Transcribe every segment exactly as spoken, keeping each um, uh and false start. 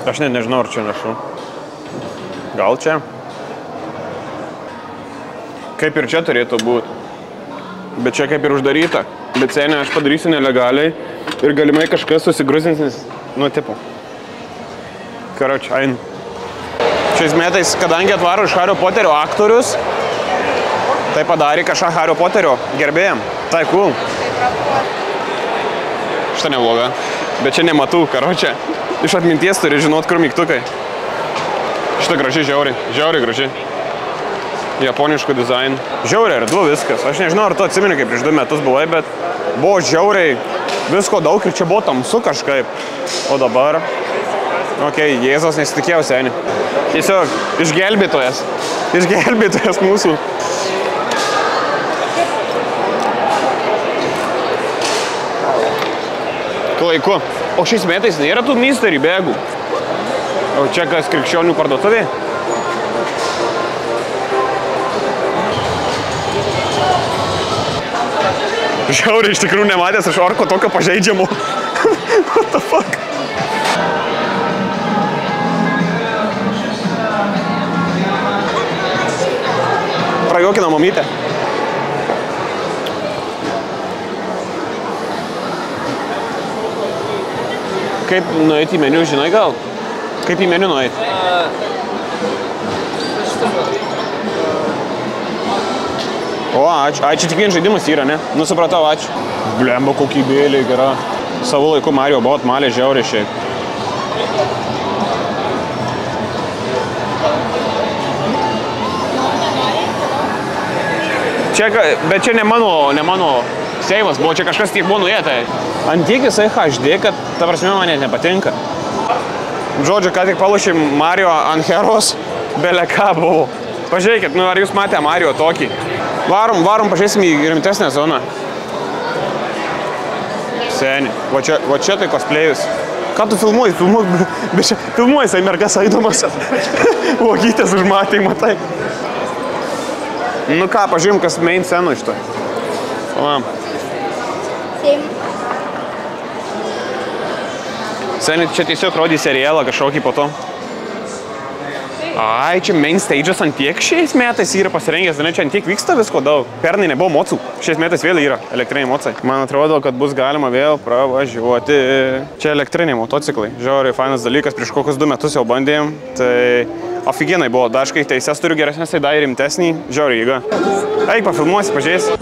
Aš net nežinau, ar čia nešu. Gal čia? Kaip ir čia turėtų būti. Bet čia kaip ir uždaryta. Bet seniai aš padarysiu nelegaliai ir galimai kažkas susigruzins, nes, nu, tipo. Karoči, ein. Šiais metais, kadangi atvaro iš Hario Poterio aktorius, tai padarė kažką Hario Poterio gerbėjam. Tai cool. Šitą nebloga. Bet čia nematau, karoči. Iš atminties turi žinot, kur mygtukai. Šitą graži, žiauriai. Žiauriai graži. Japoniškų dizainų. Žiauriai erdvu viskas. Aš nežinau, ar tu atsimeni, kaip prieš du metus buvai, bet buvo žiauriai visko daug ir čia buvo tamsu kažkaip. O dabar... Ok, Jėzos nesitikėjau seniai. Tiesiog išgelbėtojas. Išgelbėtojas mūsų. Laiku. O šiais metais nėra tų mystery bėgų. O čia kas krikščionių parduotuvė? Žiauriai iš tikrųjų nematęs aš orko tokio pažeidžiamo. What the fuck? Prajuokina mamytę. Kaip nueiti į meniu, žinai gal? Kaip į meniu nueiti? O, ačiū. Ačiū, tik vien žaidimas yra, ne? Nu, supratau, ačiū. Blemba, kokybėlė gera. Savo laiku Mario buvo atmalė žiauriai šiaip. Čia, bet čia ne mano, ne mano seivas buvo, čia kažkas tiek buvo nuėtai. Ant tiek jisai H D, kad ta prasme man net nepatinka. Žodžiu, ką tik palūšėm Mario ant heros, belė ką buvo. Pažiūrėkit, nu ar jūs matė Mario tokį? Varom, varom, pažiūrėsim į rimtesnę zoną. Seni, va čia, va čia tai cosplayus. Ką tu filmuoji? Filmuoji, bet čia filmuoji, sai mergas aidomas. Vogytės užmatai, matai. Nu ką, pažiūrėjom, kas main sceno iš to. O. Seni, čia tiesiog rodė serialą kažkokį po to. Ai, čia main stage'as ant tiek šiais metais yra pasirengęs, ne, čia ant tiek vyksta visko daug. Pernai nebuvo mocų, šiais metais vėl yra elektriniai mocai. Man atrodo, kad bus galima vėl pravažiuoti. Čia elektriniai motociklai. Žiauriai fainas dalykas, prieš kokius du metus jau bandėm. Tai ofigenai buvo, daškai teises turiu geresnės, tai dar rimtesnį. Žiauriai jėga. Eik, pafilmuosi, pažiūrėsi.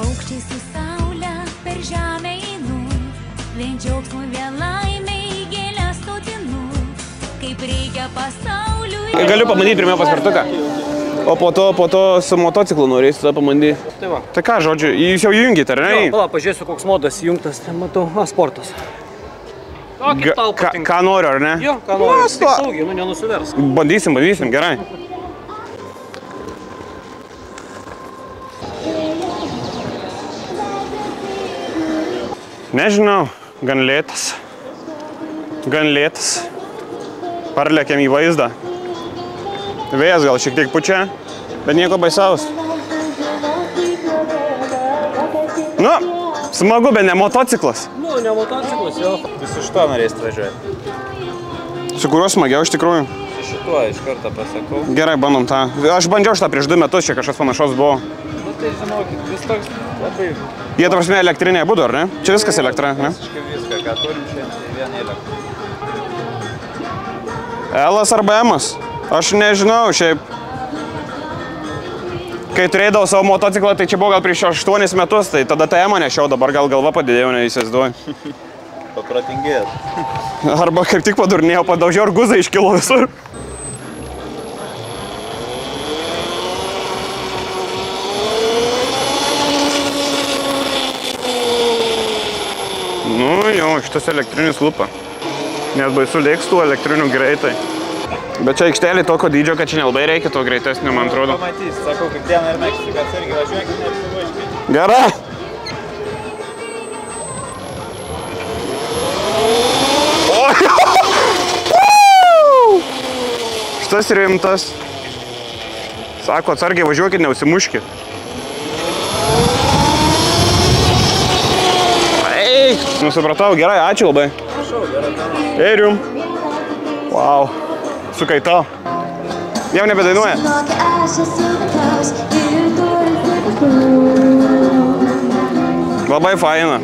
Galiu pabandyti pirmiau paspirtuką. O po to, po to su motociklu norėsiu tada pabandyti. Tai va. Tai ką, žodžiu, jūs jau jungite, ar ne? Jo, pala, pažiūrėsiu, koks modas įjungtas, matau, a, sportas. Kokį tau patinka? Ką noriu, ar ne? Jo, ką noriu, tik saugiai, nu nenusivers. Bandysim, bandysim, gerai. Nežinau, gan lėtas. Gan lėtas. Parlėkėm į vaizdą. Vėjas gal šiek tiek pučia, bet nieko baisaus. Nu, smagu, bet ne motociklas. Nu, ne motociklas, jo. Tu su šituo norėsit važiuoti? Su kuriuo smagiau iš tikrųjų? Su šituo iš karto pasakau. Gerai, bandom tą. Aš bandžiau šitą prieš du metus, čia kažkas panašaus buvo. Nu tai žinokit, vis toks labai... Jie, ta prasme, elektrinė būdu, ar ne? Čia viskas elektra, ne? Visiškai viską, ką turim šiandien, tai vieną elektrą. Elas arba Emas? Aš nežinau, šiaip. Kai turėdavau savo motociklą, tai čia buvo gal prieš aštuonis metus, tai tada tą Emą nešiau, dabar gal galva padidėjau, neįsivaizduoju. Paprotingėjot. Arba kaip tik padurnėjau, padaužiau ir guzai iškilo visur. Nu jau, šitas elektrinis lupa. Nes baisu lėks tų elektrinių greitai. Bet čia aikštelė tokio dydžio, kad čia nelabai reikia to greitesnio, man atrodo. Pamatys, sakau, kaip dieną ir naktį, kad atsargiai važiuokit, neapsivažiuokit. Gerai! Šitas rimtas. Sako, atsargiai važiuokit, neusimuškit. Eik! Nusipratau, gerai, ačiū labai. Prašau, gerai. Ir jum. Wow. Sukaitau. Jau nebedainuoja. Labai faina.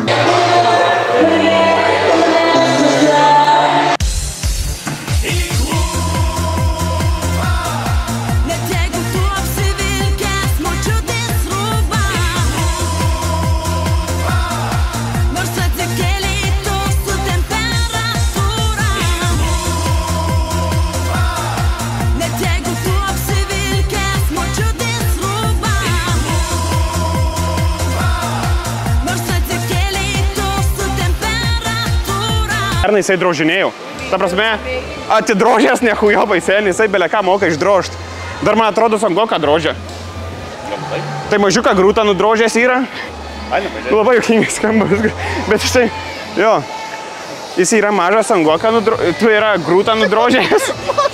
Pernai jisai drožinėjau. Ta prasme, atidrožęs nehujobai seniai, jisai belia ką moka išdrožt. Dar man atrodo Sangoką drožė. Tai mažiuką grūtą nudrožęs yra. Labai juokingai skamba viskas. Bet jisai, jo, jis yra mažas Sangoką nudrožęs, tu yra grūtą nudrožęs.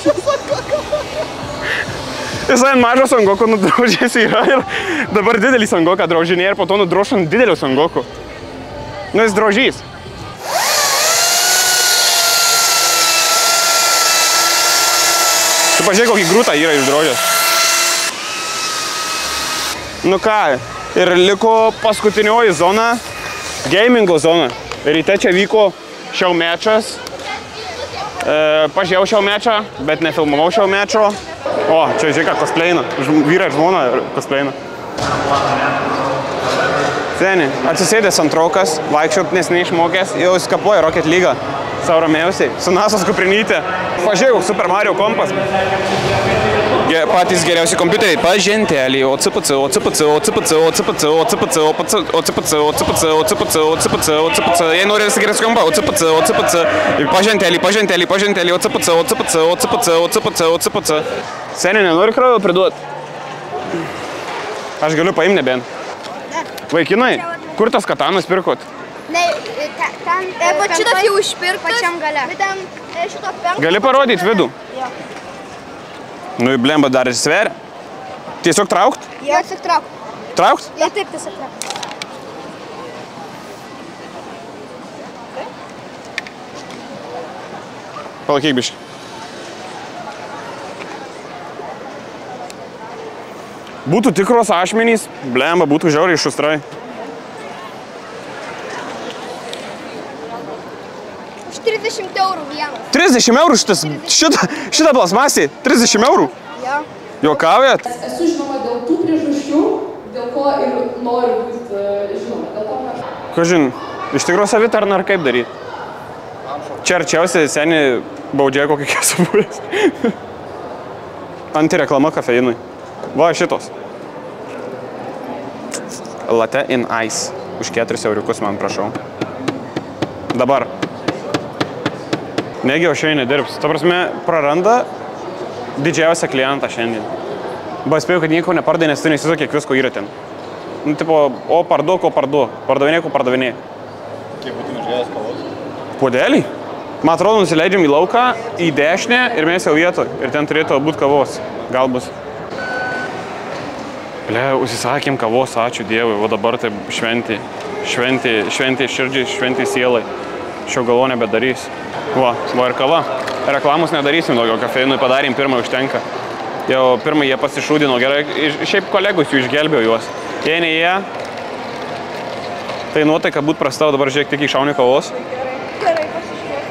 Jisai mažo Sangoko nudrožęs yra ir dabar didelį Sangoką drožinėja ir po to nudrožant didelio Sangoko. Nu, jis drožys. Tu pažiūrėk, kokį grūtą yra išdrožęs. Nu ką, ir liko paskutinioji zona, gamingo zona. Ryte čia vyko šiau mečas. E, pažiūrėjau šiau mečą, bet nefilmavau šiau mečo. O, čia žiūrėk, cosplayina. Vyra ir žmona cosplayina. Seni, atsisėdęs antrokas, vaikščiot nes neišmokęs, jau skapuoja Rocket League. Sau ramiausiai, su nasos kuprinytė. Pažiūrėjau, Super Mario kompas. Patys geriausi kompiuteriai, paženteliai, O C P C, O C P C, O C P C, O C P C, O C P C, O C P C, O C P C, O C P C, O C P C, O C P C, O C P C, jei nori visi geriausi kompa, O C P C, O C P C, paženteliai, paženteliai, paženteliai, O C P C, O C P C, O C P C, O C P C, O C P C. Seniai, nenori kraujo priduot? Aš galiu paimti nebent. Vaikinai, kur tas katanas pirkot? Ne, ten... Bet šitas jau išpirktas. Pačiam gale. Bet ten šito penkto... Gali parodyti vidų? Jo. Nu, blemba dar sveria. Tiesiog traukt? Jo, tiesiog traukt. Traukt? Jo, taip, tiesiog traukt. Palaikyk biškį. Būtų tikros ašmenys, blemba, būtų žiauriai šustrai. trisdešimt eurų vienas. trisdešimt eurų šitas, šitą, šitą plasmasį, trisdešimt eurų? Jo. Juokaujat? Esu žinoma dėl tų priežasčių, dėl ko ir noriu būti žinoma. Dėl to, kad... Kažin, iš tikrųjų savitarną ar kaip daryti? Čia arčiausiai seniai baudžia kokį kesą buvęs. Antireklama kafeinui. Va, šitos. Latte in ice. Už keturis euriukus man prašau. Dabar. Negi jau šiandien nedirbs. Ta prasme, praranda didžiausią klientą šiandien. Ba, spėjau, kad nieko nepardai, nes tu nesizok, kiek visko yra ten. Nu, tipo, o parduok, o parduok. Pardavinėk, o pardavinėk. Kiek būtų nužėjęs kavos? Puodelį? Man atrodo, nusileidžiam į lauką, į dešinę ir mes jau vietoj. Ir ten turėtų būti kavos. Gal bus. Ble, užsisakėm kavos, ačiū Dievui. O dabar tai šventė. Šventė, šventė širdžiai, šventė sielai. Šio galvo nebedarys. Va, va ir kava. Reklamos nedarysim daugiau, kafeinui padarėm, pirmą užtenka. Jau pirmą jie pasišūdino gerai. Šiaip kolegus jų išgelbėjo juos. Jei ne jie, tai nuotaika būt prasta, o dabar žiūrėk tik iššauni kavos. Gerai, pasižiūrėk.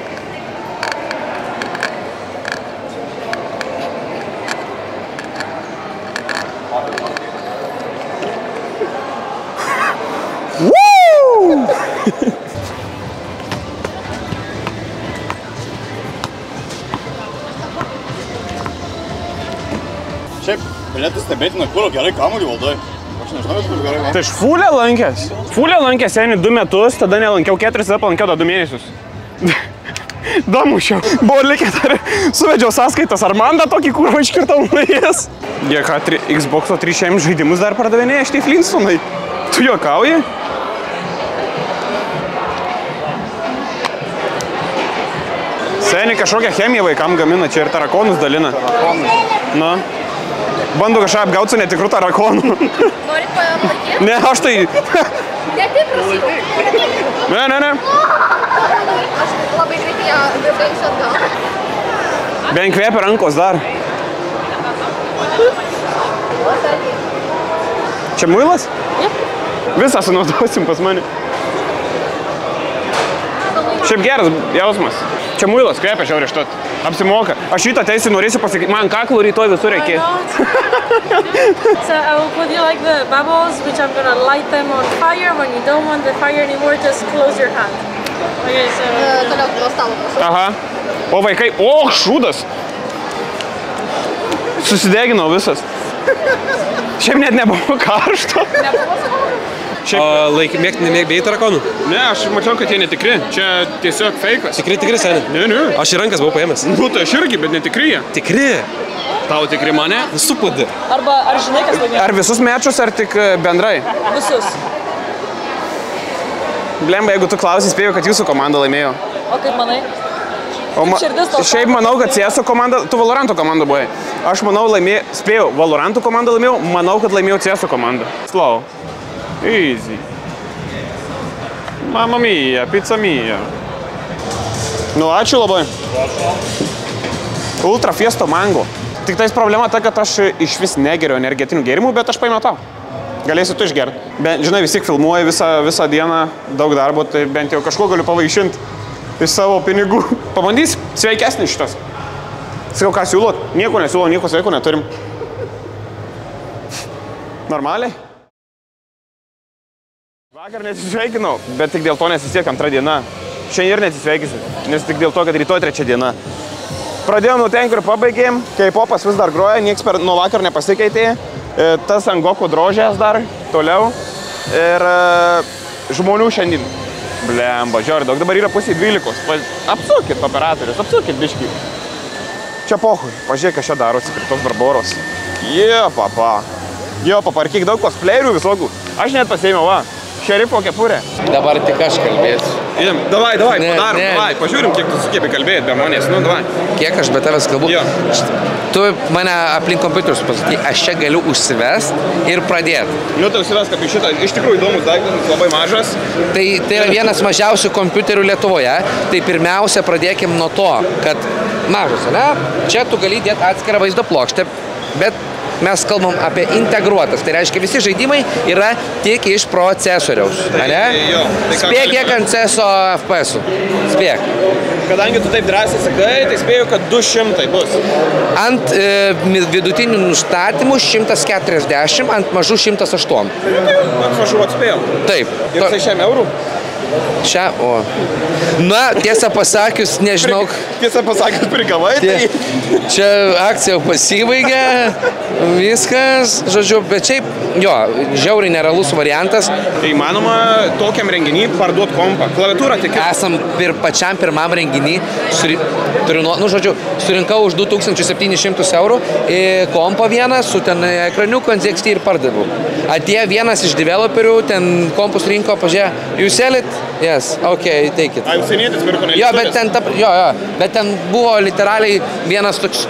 Šiaip, galėtų stebėti, nuo kuro gerai kamuolį valdai. Aš nežinau, kur gerai kamuolį. Tai aš fulę lankęs. Fulę lankęs seniai du metus, tada nelankiau keturis, tada palankiau dar du mėnesius. Damušiau. Buvo likę dar, suvedžiau sąskaitas, ar man da tokį kūrą iškirtau nuėjęs. Jie ką, Xbox'o trys šešiasdešimt žaidimus dar pardavinėja, šitai Flintstonai. Tu juokauji? Seniai kažkokią chemiją vaikam gamina, čia ir tarakonus dalina. Na. Bando kažką apgauti su netikru tarakonu. Norit palaikyti? Ne, aš tai... Ne, taip prasidau. Ne, ne, ne. Aš labai greitai ją grįždėjusiu atgal. Bent kvėpia rankos dar. Čia muilas? Visą sunaudosim pas mane. Šiaip geras jausmas. Čia muilas, kvėpia žiauriai štot. Apsimoka. Aš šitą teisį norėsiu pasakyti. Man kaklų rytoj visur reikės. So I will put you like the bubbles, which I'm gonna light them on fire. When you don't want the fire anymore, just close your hand. Okay, so... Toliau prie stalo. Aha. O vaikai, o, šūdas. Susideginau visas. Šiaip net nebuvo karšto. O laik, mėgti nemėgbėjai tarakonų? Ne, aš mačiau, kad jie netikri. Čia tiesiog feikas. Tikri, tikri, seni? Ne, ne. Aš į rankas buvau paėmęs. Nu, tai aš irgi, bet netikri jie. Tikri? Tau tikri mane? Visų pūdį. Arba, ar žinai, kas laimėjo? Ar visus mečus, ar tik bendrai? Visus. Blemba, jeigu tu klausys, spėjau, kad jūsų komanda laimėjo. O kaip manai? O ma... Šiaip manau, kad C S O komanda, tu Valoranto komanda buvai. Aš manau, laimėjau, spėjau, Valoranto komanda laimėjau, manau, kad laimėjau C S O komanda. Slow. Easy. Mamma mia, pizza mia. Nu, ačiū labai. Ultra Fiesto mango. Tik tais problema ta, kad aš iš vis negeriu energetinių gėrimų, bet aš paėmiau tau. Galėsi tu išgerti. Bet, žinai, vis tiek filmuoji visą, visą dieną, daug darbo, tai bent jau kažko galiu pavaišinti iš savo pinigų. Pabandys, sveikesnis šitas. Sakau, ką siūlot? Nieko nesiūlo, nieko sveiko neturim. Normaliai? Vakar nesisveikinau, bet tik dėl to nesisiek antrą dieną. Šiandien ir nesisveikysiu, nes tik dėl to, kad rytoj trečia diena. Pradėjom nuo ten, kur pabaigėm, K-popas vis dar groja, nieks per, nuo vakar nepasikeitė. Tas Angoko drožės dar toliau. Ir žmonių šiandien. Blemba, žiauri daug. Dabar yra pusė dvylikos. Apsukit operatorius, apsukit biškį. Čia pohui, pažiūrėk, kas čia darosi prie tos Barboros. Jie, papa. Jo, papa, ir kiek daug cosplayerių visokių. Aš net pasėmiau, va. Šerifo kepurė. Dabar tik aš kalbėsiu. Idem, davai, davai, ne, padarom, ne. davai, pažiūrim, kiek tu sukebi kalbėti be manęs, nu, davai. Kiek aš be tavęs kalbu? Jo. Tu mane aplink kompiuterius pasakai, aš čia galiu užsivest ir pradėti. Nu, tai užsivest, kad šitą, iš tikrųjų įdomus daiktas, labai mažas. Tai, tai yra vienas mažiausių kompiuterių Lietuvoje. Tai pirmiausia, pradėkim nuo to, kad mažas, ne? Čia tu gali dėti atskirą vaizdo plokštę, bet mes kalbam apie integruotas. Tai reiškia, visi žaidimai yra tik iš procesoriaus. Ne? Jo, tai spėk, kiek ant C S O F P S-ų. Spėk. Kadangi tu taip drąsiai sakai, tai spėju, kad du šimtai bus. Ant e, vidutinių nustatymų šimtas keturiasdešimt, ant mažų šimtas aštuoni. Ant mažų atspėjau. Taip. Ir tai šiam eurų? Šią, o. Na, tiesą pasakius, nežinau. Tiesą pasakius, prigavai, tai... Čia akcija jau pasibaigė, viskas, žodžiu, bet šiaip, jo, žiauriai nerealus variantas. Įmanoma tokiam renginį parduot kompą. Klaviatūrą tik... Esam pir, pačiam pirmam renginį, suri, turiu, nu, žodžiu, surinkau už du tūkstančius septynis šimtus eurų kompą vieną su ten ekraniuku ant Z X T ir pardaviau. Atėjo vienas iš developerių, ten kompus rinko, pažiūrėjo, you sell it? Yes, okay, take it. A, užsienietis pirko ne jo, bet ten, ta, jo, jo, bet ten buvo literaliai vienas toks,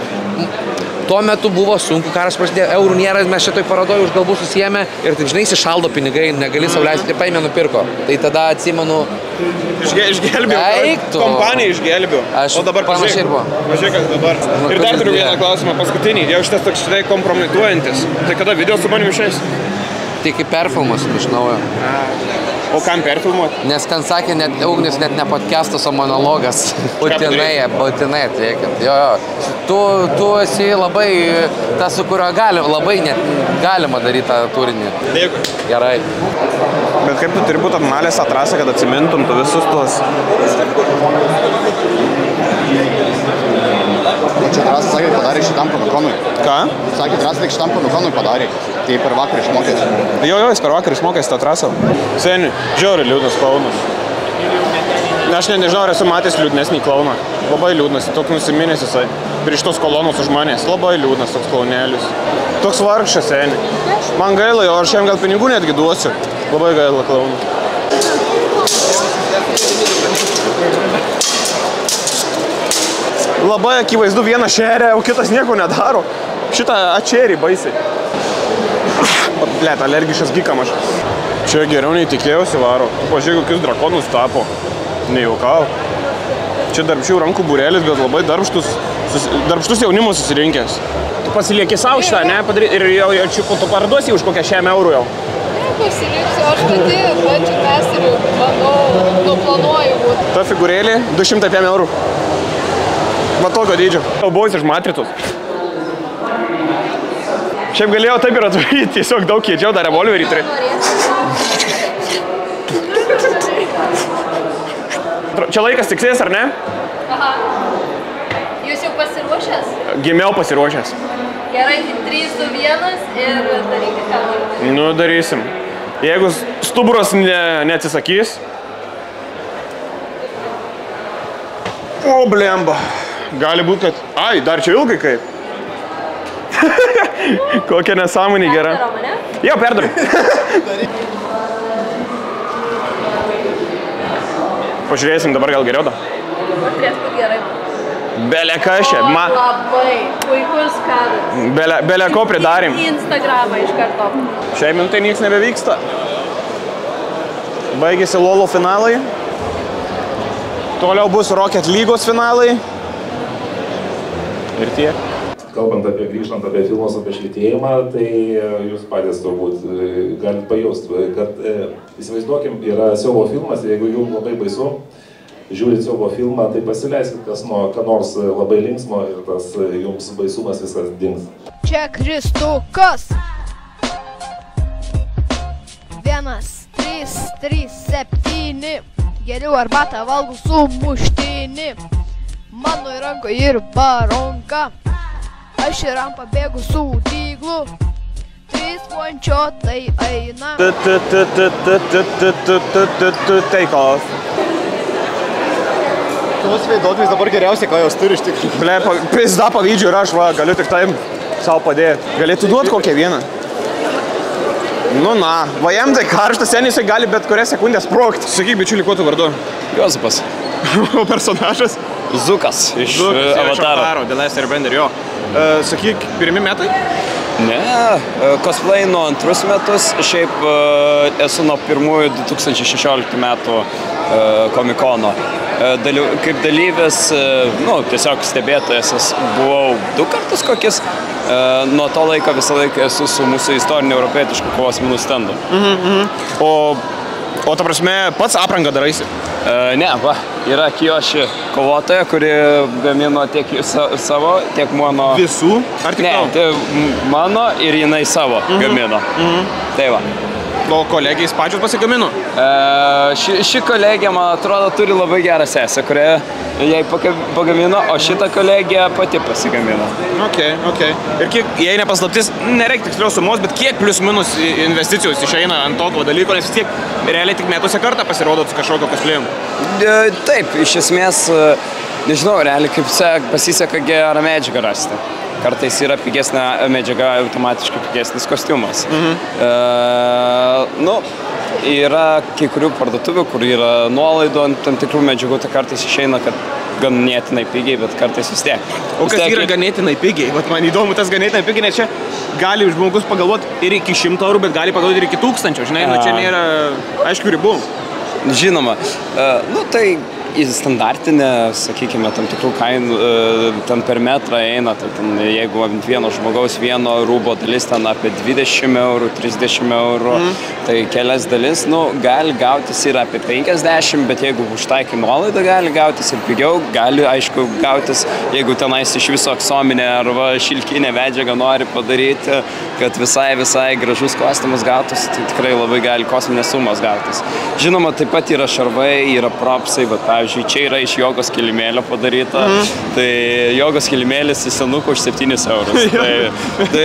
tuo metu buvo sunku, karas prasidėjo, eurų nėra, mes šitoj parodoj už galbų susijėmė ir taip, žinai, įsišaldo pinigai, negali sau leisti, paėmė nupirko. Tai tada atsimenu... Išge, išgelbiau, Eiktų. kompaniją išgelbiau. Aš o dabar panašiai ir buvo. Pažiūrėk, kas dabar. Nu, ir dar turiu ne. vieną klausimą, paskutinį. Jau šitas toks šitai kompromituojantis. Tai kada video su manim išeis? Tai kaip perfilmas iš naujo. O kam perfilmuoti? Nes ten sakė, net Ugnis net ne podcastas, o monologas. Būtinai, būtinai atliekit. Jo, jo. Tu, tu esi labai, tas, su kuriuo gali, labai net galima daryti tą turinį. Dėkui. Gerai. Bet kaip tu turi būti apmalęs atrasę, kad atsimintum tu visus tuos... O čia Drąsas sakė, padarė šitam komikonui. Ką? Sakė, Drąsas tik šitam komikonui padarė. Tai per vakar išmokės. Jo, jo, jis per vakar išmokės tą trasą. Seni, žiauri liūdnas klaunas. Aš ne, nežinau, ar esu matęs liūdnesnį klauną. Labai liūdnas, toks nusiminęs jisai. Prieš tos kolonus už manęs. Labai liūdnas toks klaunėlis. Toks vargšas, seni. Man gaila jo, aš jam gal pinigų netgi duosiu. Labai gaila klaunų. Labai akivaizdu, vienas šeria, o kitas nieko nedaro. Šitą ačerį baisiai. Blet, alergiškas gykam aš. Čia geriau nei tikėjausi varo. Pažiūrėk, kokius drakonus tapo. Nejaukau. čia darbščių rankų būrelis, bet labai darbštus, darbštus jaunimas susirinkęs. Tu pasilieki savo šitą, ne? Ir jau čia po to parduosi už kokią šiam eurų jau. Ne, pasiliksiu, aš pati bandžiu mes ir manau, nu planuoju būti. Ta figūrėlė du šimtai penkiasdešimt eurų. Va tokio dydžio. Kalbuosi iš matricos. Šiaip galėjau taip ir atvaryti, tiesiog daug kiečiau, dar revolverį turi. Čia laikas tiksės, ar ne? Aha. Jūs jau pasiruošęs? Gimiau pasiruošęs. Gerai, trys, du, vienas ir darykit ką norite. Nu, darysim. Jeigu stuburas ne, neatsisakys. O, blemba. Gali būti, kad... Ai, dar čia ilgai kaip. Kokia nesąmonė gera. Perdarom, ne? Jo, perdarom. Pažiūrėsim dabar gal geriau da. Dabar turėtų būti gerai. Bele kas čia. O, Ma... labai puikus kadras. Bele, bele ko pridarėm. Į Instagramą iš karto. Šiai minutai nieks nebevyksta. Baigėsi Lolo finalai. Toliau bus Rocket Lygos finalai. Ir tiek. Kalbant apie grįžtant apie filmus apie šlytėjimą, tai jūs patys turbūt galite pajausti, kad e, įsivaizduokim, yra siaubo filmas, jeigu jums labai baisu, žiūrit siaubo filmą, tai pasileiskit kas nuo ką nors labai linksmo ir tas jums baisumas viskas dings. Čia Kristukas. Vienas, trys, trys, septyni. Geriau arbatą valgau sumuštinį. Mano ranko ir baronka. Aš ir ant pabėgu su dyglu. Trys mončiotai eina. Take off. Tuos veidotojus dabar geriausiai, ką jos turi iš tikrųjų. Ble, pizda pavydžiu ir aš va, galiu tik taip savo padėti. Galėtų duoti kokią vieną? Nu na, va jam tai karštas, sen jisai gali bet kurią sekundę sprogti. Sakyk, bičiuli, kuo tu vardu? Jozapas. O personažas? Zukas iš Zukas, Avataro. The Last Airbender, jo. Uh, sakyk, pirmi metai? Ne, cosplay nuo antrus metus, šiaip uh, esu nuo pirmųjų du tūkstančiai šešioliktų metų uh, komikono. Uh, dalyv, kaip dalyvis, uh, nu, tiesiog stebėtojas buvau du kartus kokis, uh, nuo to laiko visą laiką esu su mūsų istoriniu europietišku kovos menų stendu. Mhm, mhm. O, o ta prasme, pats aprangą daraisi? Uh, ne, va, yra Kiyoshi kovotoja, kuri gamino tiek savo, tiek mano... Visų? Ar tik ne, tau? tai mano ir jinai savo mhm. gamino. Mhm. Tai va. O kolegijais pačios pasigamino? Uh, ši, ši kolegija, man atrodo, turi labai gerą sesę, kurią jai pagamino, o šitą kolegiją pati pasigamino. Ok, ok. Ir kiek, jei nepaslaptis, nereikia tiksliau sumos, bet kiek plius minus investicijos išeina ant tokio dalyko, nes vis tiek realiai tik metuose kartą pasirodo su kažkokio kosplay'um? Taip, iš esmės, nežinau, realiai kaip pasiseka gerą medžiagą rasti. Kartais yra pigesnė medžiaga, automatiškai pigesnis kostiumas. Mhm. Uh, nu, yra kai kurių parduotuvių, kur yra nuolaidų ant tam tikrų medžiagų, tai kartais išeina, kad ganėtinai pigiai, bet kartais vis tiek. O kas yra ganėtinai pigiai? Vat man įdomu tas ganėtinai pigiai, nes čia gali žmogus pagalvoti ir iki šimto eurų, bet gali pagalvoti ir iki tūkstančio, žinai, nu čia nėra aišku ribų. Žinoma, uh, nu tai į standartinę, sakykime, tam tikrų kainų, ten per metrą eina, tai ten, jeigu ant vieno žmogaus vieno rūbo dalis ten apie dvidešimt eurų, trisdešimt eurų, mm. tai kelias dalis, nu, gali gautis ir apie penkiasdešimt, bet jeigu užtaikai nuolaidą gali gautis ir pigiau, gali, aišku, gautis, jeigu tenais iš viso aksominė arba šilkinė medžiaga nori padaryti, kad visai, visai gražus kostiumas gautus, tai tikrai labai gali kosminės sumos gautis. Žinoma, taip pat yra šarvai, yra propsai, bet, pavyzdžiui, čia yra iš jogos kilimėlio padaryta, mm. tai jogos kilimėlis į senuką už septynis eurus. tai, tai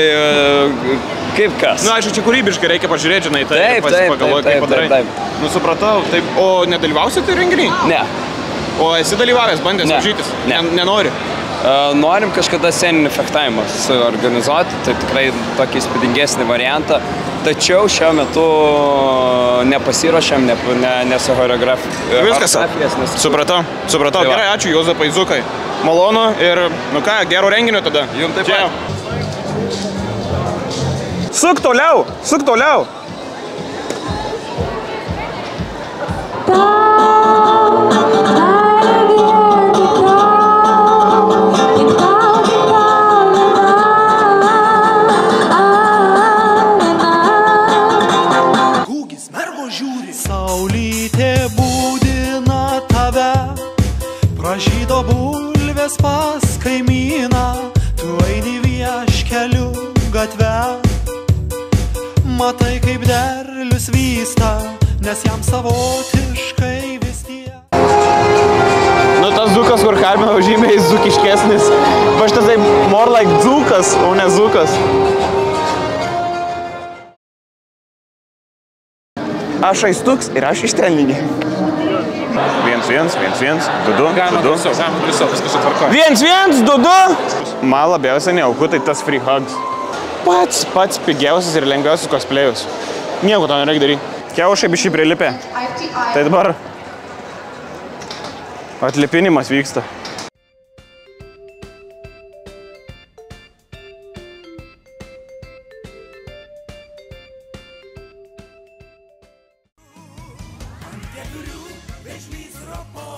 kaip kas? Na, nu, aišku, čia kūrybiškai reikia pažiūrėti, žinai, tai taip, taip, pagalvoju, taip, kaip padarai. taip, taip. Nu, supratau, taip, o nedalyvausi tai renginį? Ne. O esi dalyvavęs, bandęs ne. varžytis? Ne. Nenori? Uh, norim kažkada sceninį fechtavimą suorganizuoti, tai tikrai tokį įspūdingesnį variantą. Tačiau šiuo metu nepasiruošiam, ne, ne, nesuchoreografiją. Viskas, supratau, supratau. Tai gerai, ačiū Jozapai Zukai. Malonu ir, nu ką, gero renginio tada. Jum taip pat. Suk toliau, suk toliau. Ta Bulvės pas kaimyną, tu eini vieškeliu gatve. Matai, kaip derlius vysta, nes jam savotiškai vis tiek. Nu, tas dzūkas, kur kalbėjau, žymiai dzūkiškesnis. Va šitas tai more like dzūkas, o ne dzūkas. Aš aistuks ir aš iš treningi. Viens, viens, viens, viens, du, du, du, du. Galima drąsiau, viskas atvarko. Viens, viens, du, du. Man labiausiai neauku, tai tas free hugs. Pats, pats pigiausias ir lengviausias cosplayus. Nieko to nereikia daryti. Kiaušai bišį prilipė. Tai dabar atlipinimas vyksta. Ant keturių vėžlys ropo